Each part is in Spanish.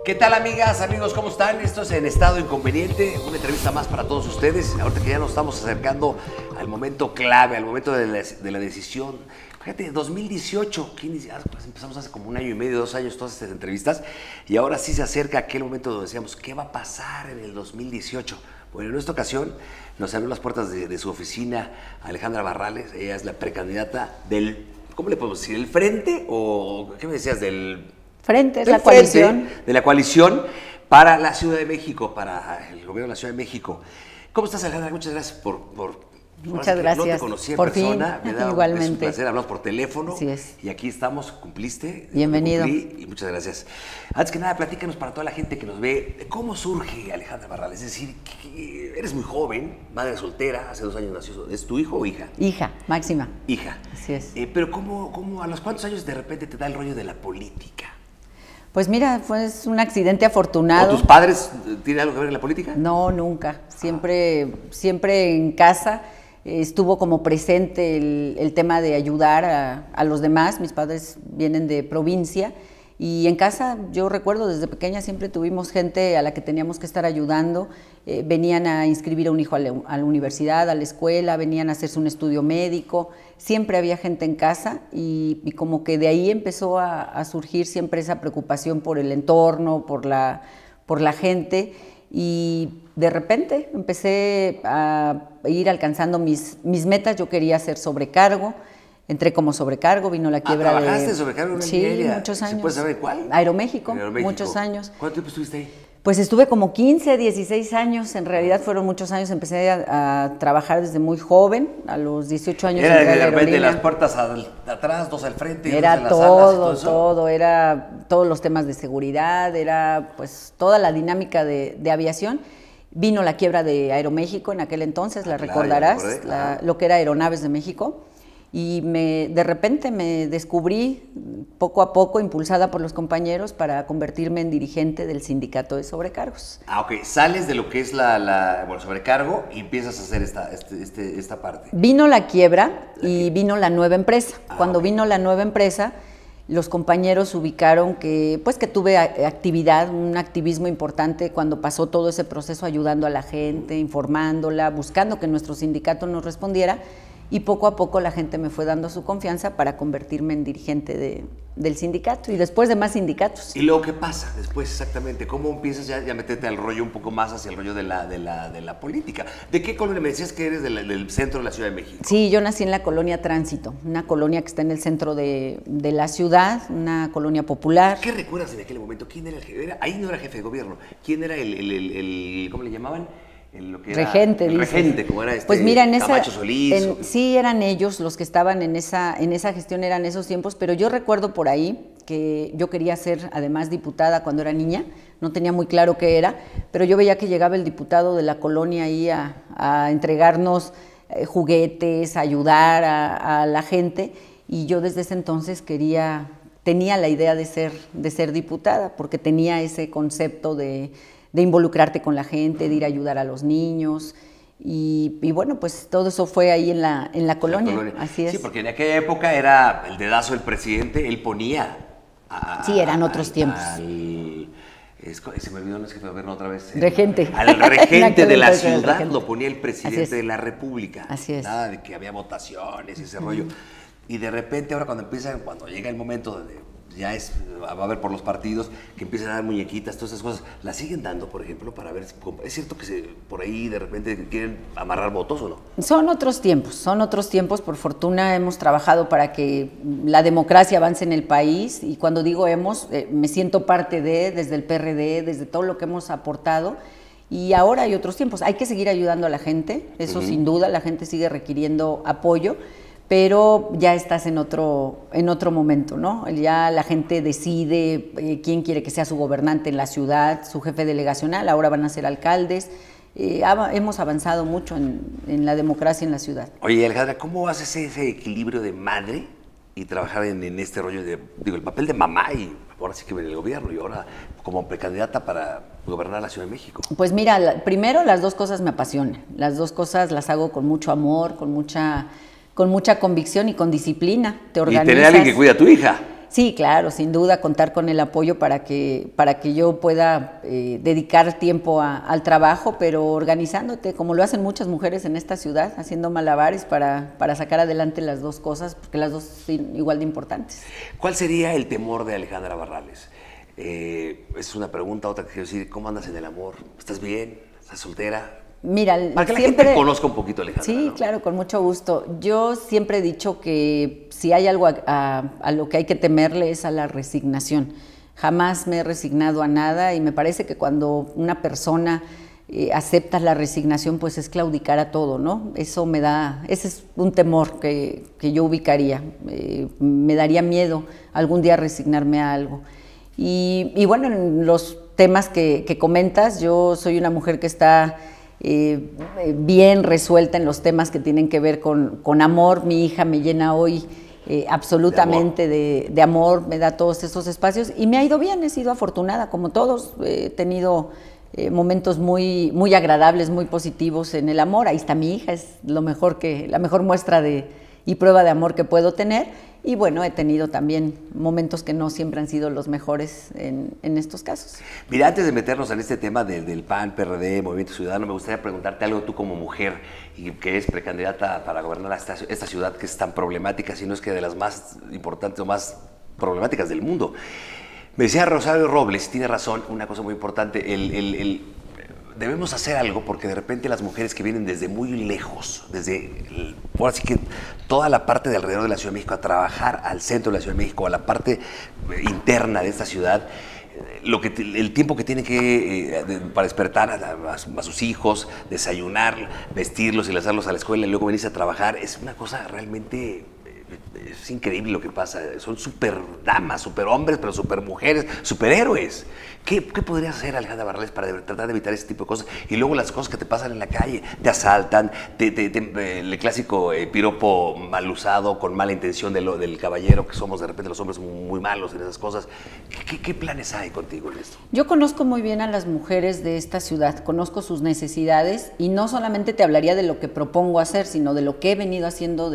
¿Qué tal, amigas, amigos? ¿Cómo están? Esto es En Estado Inconveniente, una entrevista más para todos ustedes. Ahorita que ya nos estamos acercando al momento clave, al momento de la decisión. Fíjate, 2018, pues empezamos hace como 1 año y medio, 2 años todas estas entrevistas, y ahora sí se acerca aquel momento donde decíamos, ¿qué va a pasar en el 2018? Bueno, en esta ocasión nos abrió las puertas de su oficina Alejandra Barrales. Ella es la precandidata del, ¿cómo le podemos decir? ¿El Frente? ¿O qué me decías? Del Frente, es la coalición. De la coalición para la Ciudad de México, para el gobierno de la Ciudad de México. ¿Cómo estás, Alejandra? Muchas gracias Muchas gracias. No te conocí en persona. Me da igualmente. Un placer, hablamos por teléfono. Así es. Y aquí estamos, cumpliste. Bienvenido. Y muchas gracias. Antes que nada, platícanos para toda la gente que nos ve, ¿cómo surge Alejandra Barrales? Es decir, eres muy joven, madre soltera, hace 2 años nació. ¿Es tu hijo o hija? Hija, Máxima. Hija. Así es. Pero ¿cómo a los cuántos años de repente te da el rollo de la política? Pues mira, fue un accidente afortunado. ¿O tus padres tienen algo que ver en la política? No, nunca. Siempre en casa estuvo como presente el tema de ayudar a los demás. Mis padres vienen de provincia y en casa, yo recuerdo desde pequeña siempre tuvimos gente a la que teníamos que estar ayudando. Venían a inscribir a un hijo a la universidad, a la escuela, venían a hacerse un estudio médico. Siempre había gente en casa y como que de ahí empezó a surgir siempre esa preocupación por el entorno, por la gente. Y de repente empecé a ir alcanzando mis metas. Yo quería ser sobrecargo. Entré como sobrecargo, vino la quiebra de... ¿Trabajaste sobrecargo en una Sí, muchos años. ¿Se puede saber cuál? Aeroméxico, muchos años. ¿Cuánto tiempo estuviste ahí? Pues estuve como 15, 16 años, en realidad fueron muchos años. Empecé a trabajar desde muy joven, a los 18 años. Era de repente las puertas atrás, 2 al frente, era 2 en las todo, salas, todo, era todos los temas de seguridad, era pues toda la dinámica de aviación. Vino la quiebra de Aeroméxico en aquel entonces, la recordarás, lo que era Aeronaves de México. Y de repente me descubrí poco a poco, impulsada por los compañeros, para convertirme en dirigente del sindicato de sobrecargos. Ok. Sales de lo que es bueno, sobrecargo y empiezas a hacer esta parte. Vino la quiebra y vino la nueva empresa. Cuando vino la nueva empresa, los compañeros ubicaron que tuve actividad, un activismo importante cuando pasó todo ese proceso, ayudando a la gente, informándola, buscando que nuestro sindicato nos respondiera. Y poco a poco la gente me fue dando su confianza para convertirme en dirigente del sindicato y después de más sindicatos. ¿Y luego qué pasa después exactamente? ¿Cómo empiezas ya a meterte al rollo un poco más hacia el rollo de la política? ¿De qué colonia? Me decías que eres del centro de la Ciudad de México. Sí, yo nací en la colonia Tránsito, una colonia que está en el centro de la ciudad, una colonia popular. ¿Qué recuerdas en aquel momento? ¿Quién era el jefe? Ahí no era jefe de gobierno. ¿Quién era el ¿cómo le llamaban? Lo que era regente, dices. Regente, como era pues mira, Camacho Solís. Sí, eran ellos los que estaban en esa gestión, eran esos tiempos, pero yo recuerdo por ahí que yo quería ser además diputada cuando era niña, no tenía muy claro qué era, pero yo veía que llegaba el diputado de la colonia ahí a entregarnos juguetes, a ayudar a la gente, y yo desde ese entonces tenía la idea de ser diputada, porque tenía ese concepto de involucrarte con la gente, de ir a ayudar a los niños. Y bueno, pues todo eso fue ahí en la colonia. Así es. Sí, porque en aquella época era el dedazo del presidente, él ponía... Sí, eran otros tiempos. Se me olvidó, no es que fue a verlo otra vez. Regente. Al regente de la ciudad lo ponía el presidente de la República. Así es. Nada de que había votaciones y ese rollo. Y de repente ahora cuando llega el momento de... va a haber por los partidos que empiezan a dar muñequitas, todas esas cosas, ¿las siguen dando, por ejemplo, para ver si es cierto que por ahí de repente quieren amarrar votos o no? Son otros tiempos, por fortuna hemos trabajado para que la democracia avance en el país, y cuando digo me siento parte desde el PRD, desde todo lo que hemos aportado, y ahora hay otros tiempos, hay que seguir ayudando a la gente, eso sin duda, la gente sigue requiriendo apoyo, pero ya estás en otro momento, ¿no? Ya la gente decide quién quiere que sea su gobernante en la ciudad, su jefe delegacional, ahora van a ser alcaldes. Hemos avanzado mucho en la democracia en la ciudad. Oye, Alejandra, ¿cómo haces ese equilibrio de madre y trabajar en este rollo el papel de mamá y ahora sí que en el gobierno y ahora como precandidata para gobernar la Ciudad de México? Pues mira, primero las dos cosas me apasionan, las dos cosas las hago con mucho amor, con mucha convicción y con disciplina. Te organizas. Y tener a alguien que cuida a tu hija. Sí, claro, sin duda contar con el apoyo para que yo pueda dedicar tiempo al trabajo, pero organizándote, como lo hacen muchas mujeres en esta ciudad, haciendo malabares para sacar adelante las dos cosas, porque las dos son igual de importantes. ¿Cuál sería el temor de Alejandra Barrales? Es una pregunta, otra que quiero decir, ¿cómo andas en el amor? ¿Estás bien? ¿Estás soltera? Mira, para que la siempre gente conozca un poquito a Alejandra. Sí, ¿no? Claro, con mucho gusto. Yo siempre he dicho que si hay algo a lo que hay que temerle es a la resignación. Jamás me he resignado a nada y me parece que cuando una persona acepta la resignación, pues es claudicar a todo, ¿no? Ese es un temor que yo ubicaría. Me daría miedo algún día resignarme a algo. Y bueno, en los temas que comentas, yo soy una mujer que está bien resuelta en los temas que tienen que ver con amor. Mi hija me llena hoy absolutamente de amor, me da todos esos espacios y me ha ido bien, he sido afortunada como todos, he tenido momentos muy, muy agradables, muy positivos en el amor. Ahí está mi hija, es la mejor muestra y prueba de amor que puedo tener. Y bueno, he tenido también momentos que no siempre han sido los mejores en estos casos. Mira, antes de meternos en este tema del PAN, PRD, Movimiento Ciudadano, me gustaría preguntarte algo tú como mujer y que es precandidata para gobernar esta ciudad que es tan problemática, si no es que de las más importantes o más problemáticas del mundo. Me decía Rosario Robles, tiene razón, una cosa muy importante, debemos hacer algo porque de repente las mujeres que vienen desde muy lejos, por así que toda la parte de alrededor de la Ciudad de México, a trabajar al centro de la Ciudad de México, a la parte interna de esta ciudad, el tiempo que tienen para despertar a sus hijos, desayunar, vestirlos y lanzarlos a la escuela y luego venirse a trabajar, es una cosa realmente... Es increíble lo que pasa, son super damas, super hombres, pero super mujeres, superhéroes. ¿Qué podría hacer Alejandra Barrales para tratar de evitar ese tipo de cosas? Y luego las cosas que te pasan en la calle, te asaltan, el clásico piropo mal usado, con mala intención del caballero, que somos de repente los hombres muy malos en esas cosas. ¿Qué planes hay contigo en esto? Yo conozco muy bien a las mujeres de esta ciudad, conozco sus necesidades y no solamente te hablaría de lo que propongo hacer, sino de lo que he venido haciendo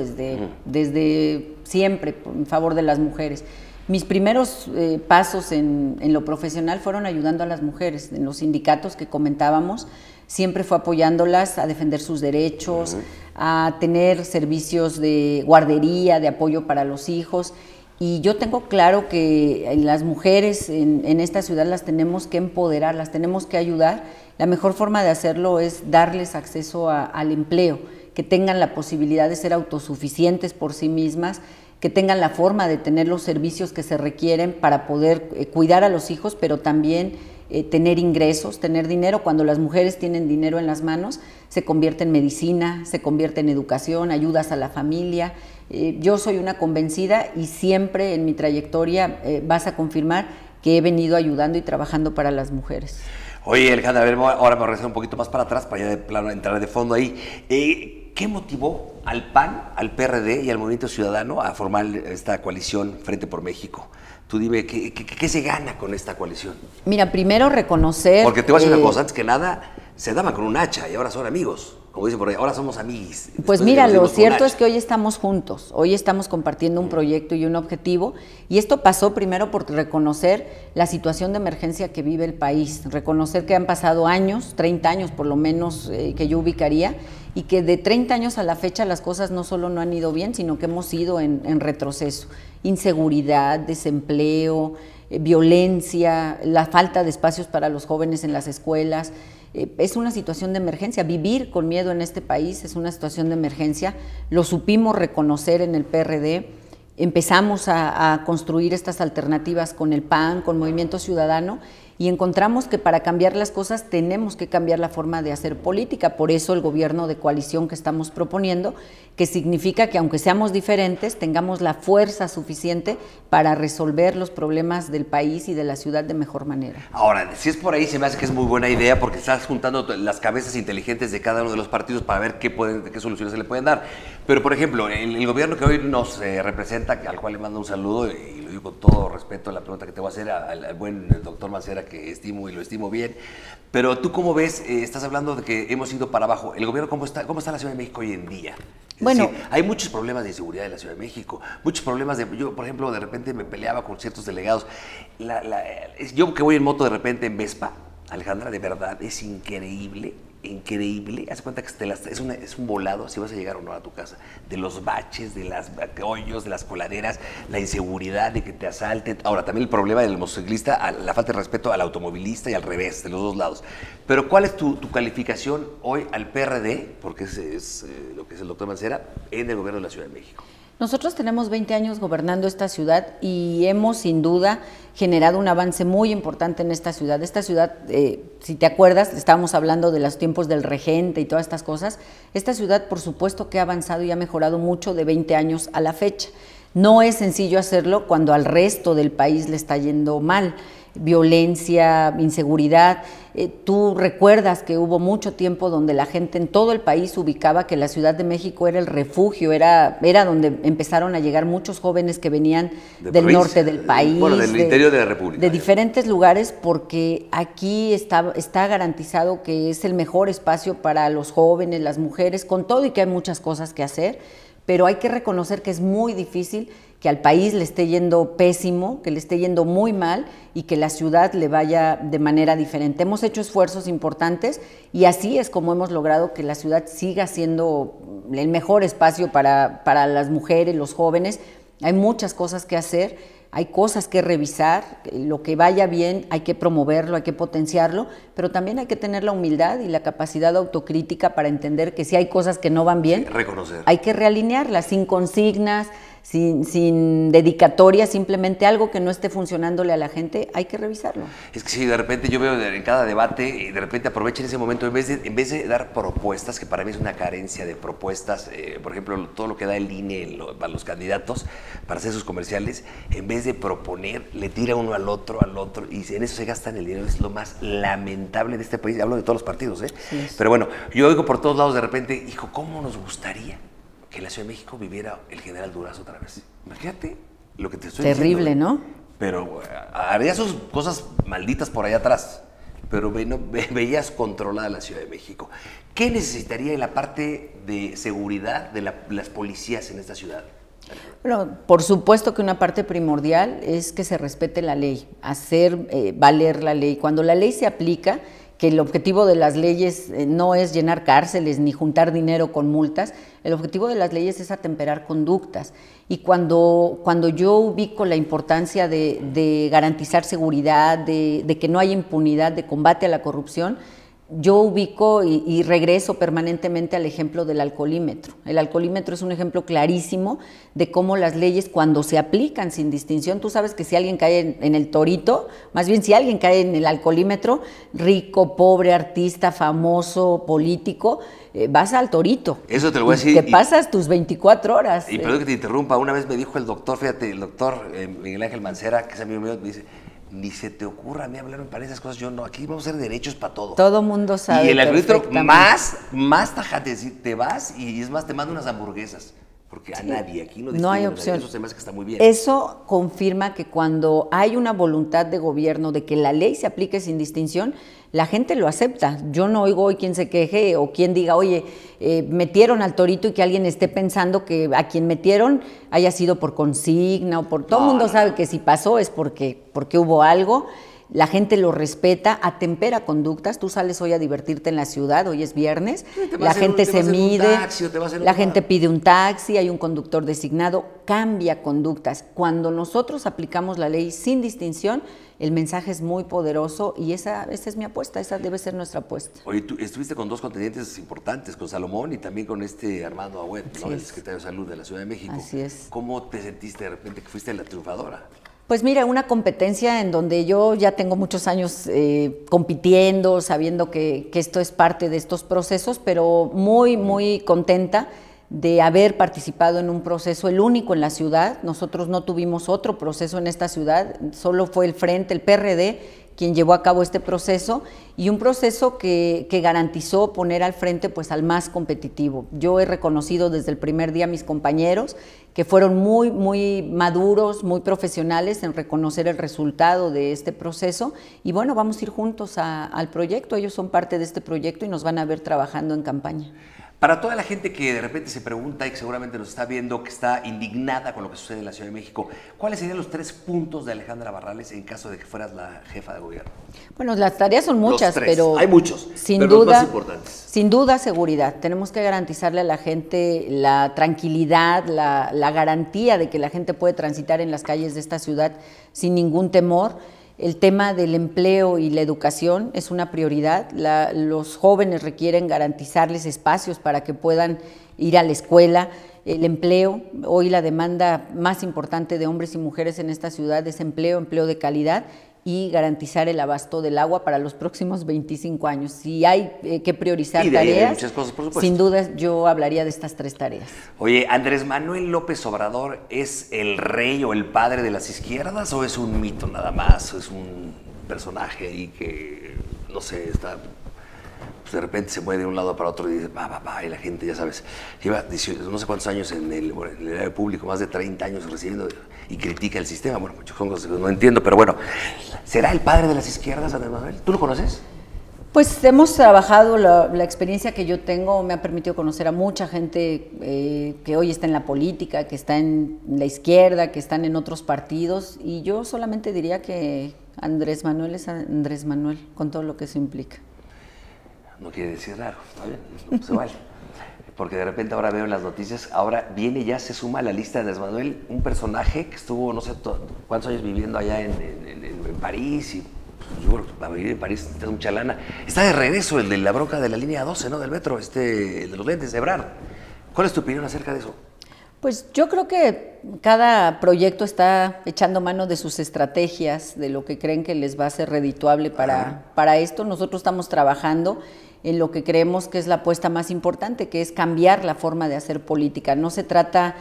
desde siempre en favor de las mujeres. Mis primeros pasos en lo profesional fueron ayudando a las mujeres. En los sindicatos que comentábamos, siempre fue apoyándolas a defender sus derechos, a tener servicios de guardería, de apoyo para los hijos. Y yo tengo claro que las mujeres en esta ciudad las tenemos que empoderar, las tenemos que ayudar. La mejor forma de hacerlo es darles acceso al empleo, que tengan la posibilidad de ser autosuficientes por sí mismas, que tengan la forma de tener los servicios que se requieren para poder cuidar a los hijos, pero también tener ingresos, tener dinero. Cuando las mujeres tienen dinero en las manos, se convierte en medicina, se convierte en educación, ayudas a la familia. Yo soy una convencida y siempre en mi trayectoria vas a confirmar que he venido ayudando y trabajando para las mujeres. Oye, Alejandra, a ver, ahora me voy a regresar un poquito más para atrás, para ya de plano entrar de fondo ahí. ¿Qué motivó al PAN, al PRD y al Movimiento Ciudadano a formar esta coalición Frente por México? Tú dime, ¿qué se gana con esta coalición? Mira, primero reconocer... Porque te voy a decir una cosa, antes que nada, se daban con un hacha y ahora son amigos. Como dicen por ahí, ahora somos amiguis. Pues mira, lo cierto es que hoy estamos juntos, hoy estamos compartiendo un proyecto y un objetivo, y esto pasó primero por reconocer la situación de emergencia que vive el país, reconocer que han pasado años, 30 años por lo menos que yo ubicaría, y que de 30 años a la fecha las cosas no solo no han ido bien, sino que hemos ido en retroceso. Inseguridad, desempleo, violencia, la falta de espacios para los jóvenes en las escuelas. Es una situación de emergencia. Vivir con miedo en este país es una situación de emergencia. Lo supimos reconocer en el PRD. Empezamos a construir estas alternativas con el PAN, con Movimiento Ciudadano, y encontramos que para cambiar las cosas tenemos que cambiar la forma de hacer política. Por eso el gobierno de coalición que estamos proponiendo, que significa que aunque seamos diferentes, tengamos la fuerza suficiente para resolver los problemas del país y de la ciudad de mejor manera. Ahora, si es por ahí, se me hace que es muy buena idea porque estás juntando las cabezas inteligentes de cada uno de los partidos para ver qué soluciones se le pueden dar. Pero, por ejemplo, el gobierno que hoy nos representa, al cual le mando un saludo y lo digo con todo respeto, la pregunta que te voy a hacer al buen doctor Mancera, que estimo y lo estimo bien. Pero tú, ¿cómo ves? Estás hablando de que hemos ido para abajo. ¿El gobierno cómo está la Ciudad de México hoy en día? Es decir, hay muchos problemas de inseguridad en la Ciudad de México, muchos problemas yo, por ejemplo, de repente me peleaba con ciertos delegados. Yo que voy en moto de repente en Vespa, Alejandra, de verdad, es increíble. Haz cuenta que es un volado si vas a llegar o no a tu casa, de los baches, de los hoyos, de las coladeras, la inseguridad de que te asalten. Ahora, también el problema del motociclista, la falta de respeto al automovilista y al revés, de los dos lados. Pero ¿cuál es tu calificación hoy al PRD, porque es lo que es el doctor Mancera, en el gobierno de la Ciudad de México? Nosotros tenemos 20 años gobernando esta ciudad y hemos sin duda generado un avance muy importante en esta ciudad. Esta ciudad, si te acuerdas, estábamos hablando de los tiempos del regente y todas estas cosas. Esta ciudad, por supuesto, que ha avanzado y ha mejorado mucho de 20 años a la fecha. No es sencillo hacerlo cuando al resto del país le está yendo mal. Violencia, inseguridad. Tú recuerdas que hubo mucho tiempo donde la gente en todo el país ubicaba que la Ciudad de México era el refugio, era donde empezaron a llegar muchos jóvenes que venían del norte del país. Bueno, del interior de la República. De diferentes lugares, porque aquí está garantizado que es el mejor espacio para los jóvenes, las mujeres, con todo y que hay muchas cosas que hacer, pero hay que reconocer que es muy difícil que al país le esté yendo pésimo, que le esté yendo muy mal y que la ciudad le vaya de manera diferente. Hemos hecho esfuerzos importantes y así es como hemos logrado que la ciudad siga siendo el mejor espacio para las mujeres, los jóvenes. Hay muchas cosas que hacer, hay cosas que revisar, lo que vaya bien hay que promoverlo, hay que potenciarlo, pero también hay que tener la humildad y la capacidad autocrítica para entender que si hay cosas que no van bien, reconocer. Hay que realinearlas sin consignas, sin dedicatoria, simplemente algo que no esté funcionándole a la gente, hay que revisarlo. Es que si de repente yo veo en cada debate y de repente aprovechen ese momento, en vez de dar propuestas, que para mí es una carencia de propuestas, por ejemplo, todo lo que da el INE para los candidatos para hacer sus comerciales, en vez de proponer, le tira uno al otro, y en eso se gastan el dinero. Es lo más lamentable de este país. Hablo de todos los partidos, Sí. Pero bueno, yo oigo por todos lados de repente, hijo, ¿cómo nos gustaría que en la Ciudad de México viviera el general Durazo otra vez? Imagínate lo que te estoy diciendo. Terrible, ¿no? Pero haría sus cosas malditas por allá atrás, pero veías controlada la Ciudad de México. ¿Qué necesitaría en la parte de seguridad de las policías en esta ciudad? Bueno, por supuesto que una parte primordial es que se respete la ley, hacer valer la ley. Cuando la ley se aplica, que el objetivo de las leyes no es llenar cárceles ni juntar dinero con multas, el objetivo de las leyes es atemperar conductas. Y cuando yo ubico la importancia de garantizar seguridad, de que no haya impunidad, de combate a la corrupción, yo ubico y regreso permanentemente al ejemplo del alcoholímetro. El alcoholímetro es un ejemplo clarísimo de cómo las leyes, cuando se aplican sin distinción, tú sabes que si alguien cae en el torito, más bien si alguien cae en el alcoholímetro, rico, pobre, artista, famoso, político, vas al torito. Eso te lo voy a decir. Te pasas tus 24 horas. Y perdón que te interrumpa, una vez me dijo el doctor, fíjate, el doctor Miguel Ángel Mancera, que es amigo mío, me dice: ni se te ocurra a mí hablarme para esas cosas, yo no, aquí vamos a hacer derechos para todo. Todo mundo sabe. Y el algoritmo más tajante, te vas y es más, te mando unas hamburguesas. Porque a nadie aquí no hay opción. Eso se me hace que está muy bien. Eso confirma que cuando hay una voluntad de gobierno de que la ley se aplique sin distinción, la gente lo acepta. Yo no oigo hoy quien se queje o quien diga, oye, metieron al torito, y que alguien esté pensando que a quien metieron haya sido por consigna o por... Todo el mundo sabe que si pasó es porque hubo algo. La gente lo respeta, atempera conductas. Tú sales hoy a divertirte en la ciudad, hoy es viernes, la gente se mide, la gente pide un taxi, hay un conductor designado, cambia conductas. Cuando nosotros aplicamos la ley sin distinción, el mensaje es muy poderoso y esa es mi apuesta, esa debe ser nuestra apuesta. Oye, tú estuviste con dos contendientes importantes, con Salomón y también con Armando Agüed, ¿no? El secretario de Salud de la Ciudad de México. Así es. ¿Cómo te sentiste de repente que fuiste la triunfadora? Pues mira, una competencia en donde yo ya tengo muchos años compitiendo, sabiendo que esto es parte de estos procesos, pero muy, muy contenta de haber participado en un proceso, el único en la ciudad. Nosotros no tuvimos otro proceso en esta ciudad, solo fue el Frente, el PRD, quien llevó a cabo este proceso, y un proceso que garantizó poner al frente pues al más competitivo. Yo he reconocido desde el primer día a mis compañeros que fueron muy maduros, muy profesionales en reconocer el resultado de este proceso, y bueno, vamos a ir juntos al proyecto. Ellos son parte de este proyecto y nos van a ver trabajando en campaña. Para toda la gente que de repente se pregunta y que seguramente nos está viendo, que está indignada con lo que sucede en la Ciudad de México, ¿cuáles serían los 3 puntos de Alejandra Barrales en caso de que fueras la jefa de gobierno? Bueno, las tareas son muchas, pero hay muchos, sin pero duda, los más importantes. Sin duda, seguridad. Tenemos que garantizarle a la gente la tranquilidad, la garantía de que la gente puede transitar en las calles de esta ciudad sin ningún temor. El tema del empleo y la educación es una prioridad. Los jóvenes requieren garantizarles espacios para que puedan ir a la escuela. El empleo, hoy la demanda más importante de hombres y mujeres en esta ciudad es empleo de calidad, y garantizar el abasto del agua para los próximos 25 años. Si hay que priorizar tareas, muchas cosas, por supuesto. Sin duda yo hablaría de estas 3 tareas. Oye, ¿Andrés Manuel López Obrador es el rey o el padre de las izquierdas, o es un mito nada más? ¿Es un personaje ahí que, no sé, está, pues de repente se mueve de un lado para otro y dice, y la gente, ya sabes, lleva 18, no sé cuántos años en el área público, más de 30 años recibiendo, y critica el sistema? Bueno, muchas cosas que no entiendo, pero bueno, ¿será el padre de las izquierdas, Andrés Manuel? ¿Tú lo conoces? Pues hemos trabajado, la experiencia que yo tengo me ha permitido conocer a mucha gente que hoy está en la política, que está en la izquierda, que están en otros partidos, y yo solamente diría que Andrés Manuel es Andrés Manuel, con todo lo que eso implica. No quiere decir raro, está bien, no se vale. Porque de repente ahora veo en las noticias, ahora viene, ya se suma a la lista de Andrés Manuel un personaje que estuvo no sé cuántos años viviendo allá en París, y pues, yo creo que para vivir en París necesita mucha lana. Está de regreso el de la bronca de la línea 12, ¿no? Del metro, el de los lentes, Ebrard. ¿Cuál es tu opinión acerca de eso? Pues yo creo que cada proyecto está echando mano de sus estrategias, de lo que creen que les va a ser redituable para esto. Nosotros estamos trabajando en lo que creemos que es la apuesta más importante, que es cambiar la forma de hacer política. No se trata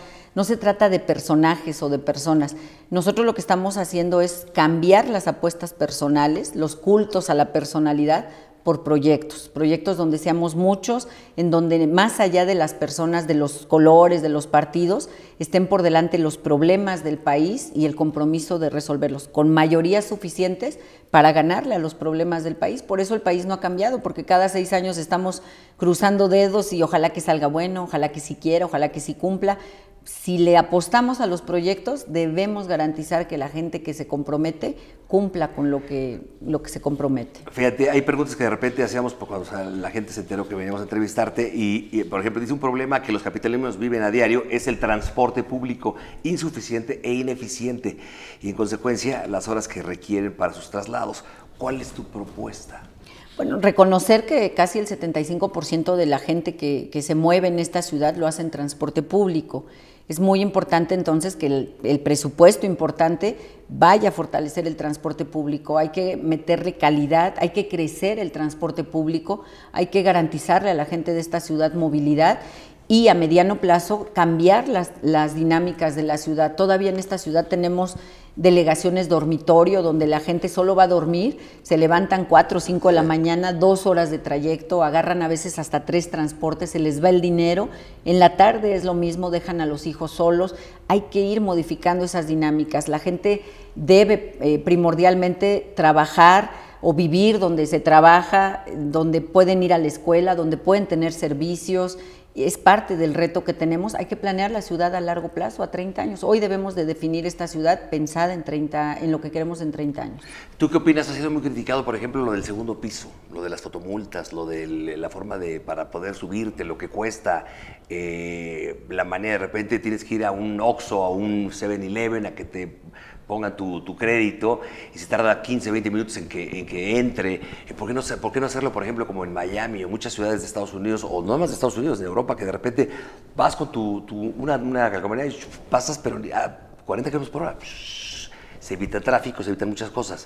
de personajes o de personas. Nosotros lo que estamos haciendo es cambiar las apuestas personales, los cultos a la personalidad, por proyectos donde seamos muchos, en donde más allá de las personas, de los colores, de los partidos, estén por delante los problemas del país y el compromiso de resolverlos, con mayorías suficientes para ganarle a los problemas del país. Por eso el país no ha cambiado, porque cada 6 años estamos cruzando dedos y ojalá que salga bueno, ojalá que sí quiera, ojalá que sí cumpla. Si le apostamos a los proyectos, debemos garantizar que la gente que se compromete cumpla con lo que se compromete. Fíjate, hay preguntas que de repente hacíamos cuando la gente se enteró que veníamos a entrevistarte y, por ejemplo, dice un problema que los capitalinos viven a diario es el transporte público insuficiente e ineficiente y, en consecuencia, las horas que requieren para sus traslados. ¿Cuál es tu propuesta? Bueno, reconocer que casi el 75% de la gente que se mueve en esta ciudad lo hace en transporte público. Es muy importante entonces que el presupuesto importante vaya a fortalecer el transporte público, hay que meterle calidad, hay que crecer el transporte público, hay que garantizarle a la gente de esta ciudad movilidad y a mediano plazo cambiar las dinámicas de la ciudad. Todavía en esta ciudad tenemos delegaciones dormitorio donde la gente solo va a dormir, se levantan 4 o 5 de la mañana, 2 horas de trayecto, agarran a veces hasta 3 transportes, se les va el dinero, en la tarde es lo mismo, dejan a los hijos solos. Hay que ir modificando esas dinámicas. La gente debe primordialmente trabajar o vivir donde se trabaja, donde pueden ir a la escuela, donde pueden tener servicios. Es parte del reto que tenemos. Hay que planear la ciudad a largo plazo, a 30 años. Hoy debemos de definir esta ciudad pensada en lo que queremos en 30 años. ¿Tú qué opinas? Ha sido muy criticado, por ejemplo, lo del segundo piso, lo de las fotomultas, lo de la forma para poder subirte, lo que cuesta, la manera, de repente tienes que ir a un Oxxo, a un 7-Eleven, a que te pongan tu crédito y se tarda 15, 20 minutos en que entre. ¿Por qué no hacerlo, por ejemplo, como en Miami o muchas ciudades de Estados Unidos, o no más de Estados Unidos, de Europa, que de repente vas con una calcomanía y pasas, pero a 40 km por hora? Se evita tráfico, se evitan muchas cosas.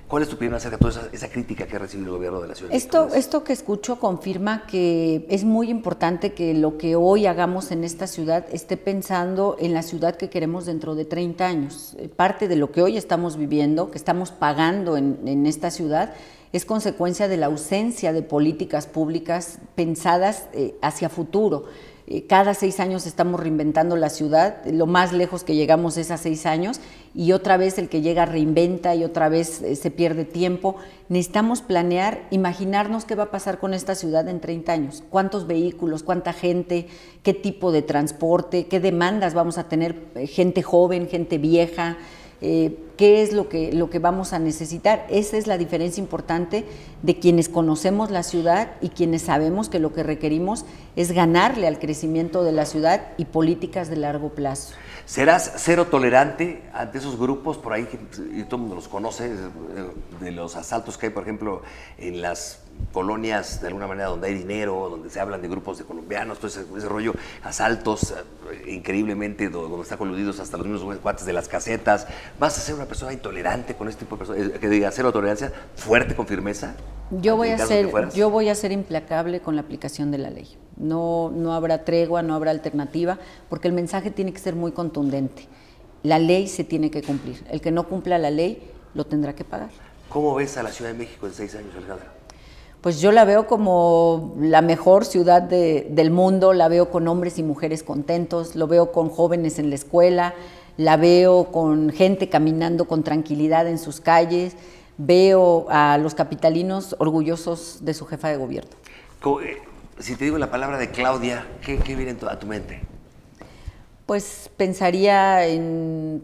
¿Cuál es tu opinión acerca de toda esa crítica que ha recibido el gobierno de la Ciudad de México? Esto que escucho confirma que es muy importante que lo que hoy hagamos en esta ciudad esté pensando en la ciudad que queremos dentro de 30 años. Parte de lo que hoy estamos viviendo, que estamos pagando en esta ciudad, es consecuencia de la ausencia de políticas públicas pensadas hacia futuro. Cada 6 años estamos reinventando la ciudad, lo más lejos que llegamos es a 6 años y otra vez el que llega reinventa y otra vez se pierde tiempo. Necesitamos planear, imaginarnos qué va a pasar con esta ciudad en 30 años, cuántos vehículos, cuánta gente, qué tipo de transporte, qué demandas vamos a tener, gente joven, gente vieja, qué es lo que vamos a necesitar. Esa es la diferencia importante de quienes conocemos la ciudad y quienes sabemos que lo que requerimos es ganarle al crecimiento de la ciudad y políticas de largo plazo. ¿Serás cero tolerante ante esos grupos por ahí, que y todo el mundo los conoce, de los asaltos que hay, por ejemplo, en las colonias, de alguna manera, donde hay dinero, donde se hablan de grupos de colombianos, todo ese rollo, asaltos increíblemente, donde están coludidos hasta los mismos cuates de las casetas? ¿Vas a ser una persona intolerante con este tipo de personas, que diga cero tolerancia, fuerte, con firmeza? Yo voy a ser implacable con la aplicación de la ley. No habrá tregua, no habrá alternativa, porque el mensaje tiene que ser muy contundente. La ley se tiene que cumplir. El que no cumpla la ley lo tendrá que pagar. ¿Cómo ves a la Ciudad de México en 6 años, Alejandra? Pues yo la veo como la mejor ciudad del mundo, la veo con hombres y mujeres contentos, lo veo con jóvenes en la escuela, la veo con gente caminando con tranquilidad en sus calles, veo a los capitalinos orgullosos de su jefa de gobierno. Si te digo la palabra de Claudia, ¿qué viene a tu mente? Pues pensaría en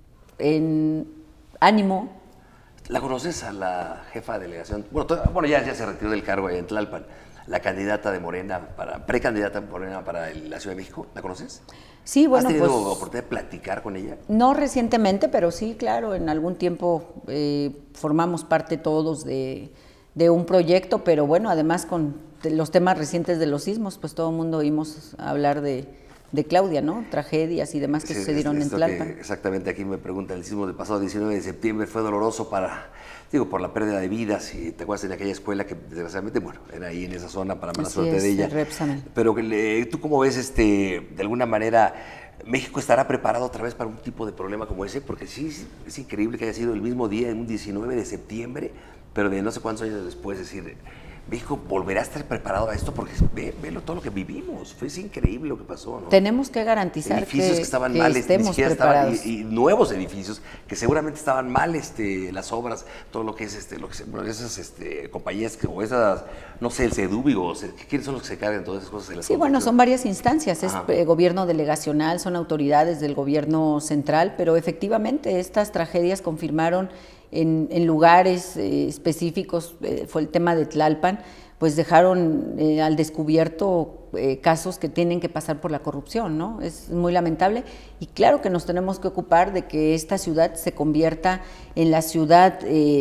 ánimo. ¿La conoces a la jefa de delegación? Bueno, ya se retiró del cargo ahí en Tlalpan, la candidata de Morena, precandidata de Morena para la Ciudad de México. ¿La conoces? Sí, bueno, ¿Has tenido oportunidad de platicar con ella? No recientemente, pero sí, claro, en algún tiempo formamos parte todos de un proyecto, pero bueno, además con los temas recientes de los sismos, pues todo el mundo oímos hablar de Claudia, ¿no? Tragedias y demás que sucedieron en Tlalpan. Exactamente, aquí me preguntan, el sismo del pasado 19 de septiembre fue doloroso por la pérdida de vidas, y te acuerdas en aquella escuela que desgraciadamente, bueno, era ahí en esa zona, para mala suerte de ella. Pero ¿tú cómo ves, de alguna manera, México estará preparado otra vez para un tipo de problema como ese? Porque sí, es increíble que haya sido el mismo día, en un 19 de septiembre, pero de no sé cuántos años después, es decir, México volverá a estar preparado a esto, porque velo todo lo que vivimos. Fue increíble lo que pasó, ¿no? Tenemos que garantizar edificios que estaban mal, estemos preparados. y nuevos edificios que seguramente estaban mal, las obras, todo lo que es esas compañías o esas, no sé, el CEDUBI, ¿quiénes son los que se cargan todas esas cosas? Sí, bueno, son varias instancias, es gobierno delegacional, son autoridades del gobierno central, pero efectivamente estas tragedias confirmaron en lugares específicos, fue el tema de Tlalpan, pues dejaron al descubierto casos que tienen que pasar por la corrupción, ¿no? Es muy lamentable y claro que nos tenemos que ocupar de que esta ciudad se convierta en la ciudad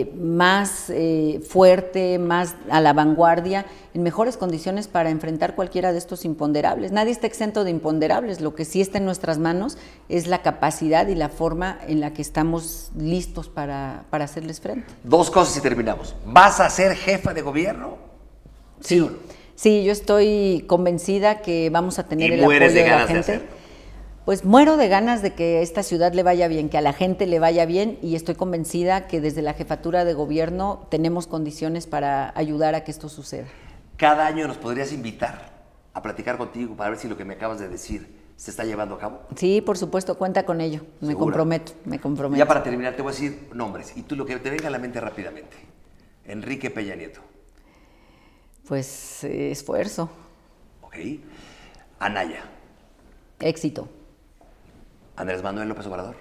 más fuerte, más a la vanguardia, en mejores condiciones para enfrentar cualquiera de estos imponderables. Nadie está exento de imponderables, lo que sí está en nuestras manos es la capacidad y la forma en la que estamos listos para hacerles frente. 2 cosas y terminamos. ¿Vas a ser jefa de gobierno? Sí. Sí, yo estoy convencida que vamos a tener el apoyo de la gente. Pues muero de ganas de que esta ciudad le vaya bien, que a la gente le vaya bien, y estoy convencida que desde la jefatura de gobierno tenemos condiciones para ayudar a que esto suceda. Cada año nos podrías invitar a platicar contigo para ver si lo que me acabas de decir se está llevando a cabo. Sí, por supuesto, cuenta con ello. Me comprometo. Ya para terminar, te voy a decir nombres y tú lo que te venga a la mente rápidamente. Enrique Peña Nieto. Pues esfuerzo. Ok. Anaya. Éxito. Andrés Manuel López Obrador.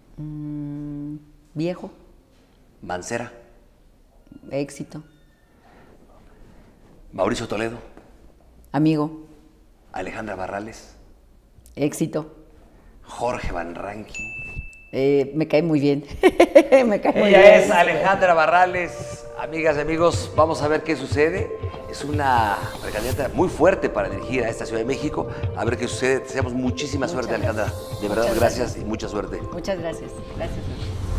Viejo. Mancera. Éxito. Mauricio Toledo. Amigo. Alejandra Barrales. Éxito. Jorge Van Rankin. Me cae muy bien. Me cae muy bien. Ella es Alejandra Barrales. Amigas y amigos, vamos a ver qué sucede. Es una precandidata muy fuerte para dirigir a esta Ciudad de México. A ver qué sucede. Deseamos muchísima suerte, Alejandra. De verdad, gracias y mucha suerte. Muchas gracias. Gracias.